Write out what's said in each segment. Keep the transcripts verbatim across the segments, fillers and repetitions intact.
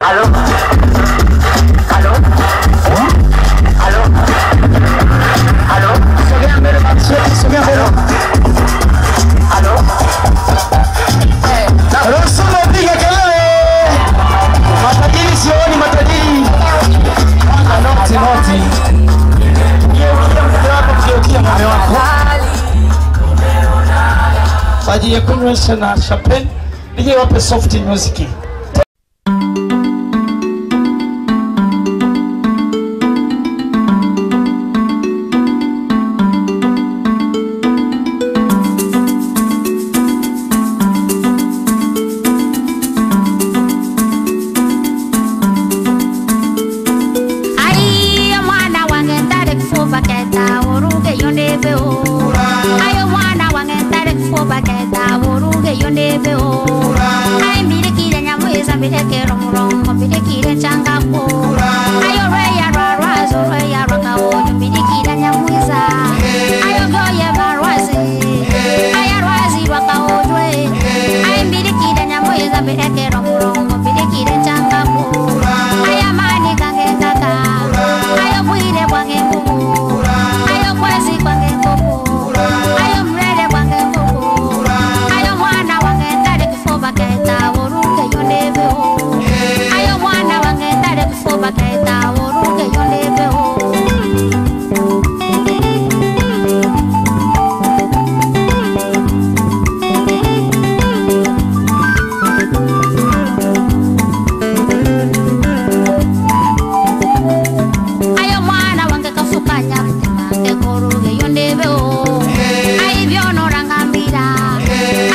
Aló. Aló. Aló. Aló. Sogea mbele macho, sogea mbele. Aló. Eh, Rosso piga kelele. Matajiri sioni matajiri. Anoti noti. Yeye mtapo kiokia mume wako. Baji ya kunywesha na champagne. Nije wape soft music.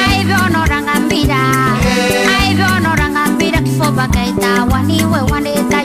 Wani we wani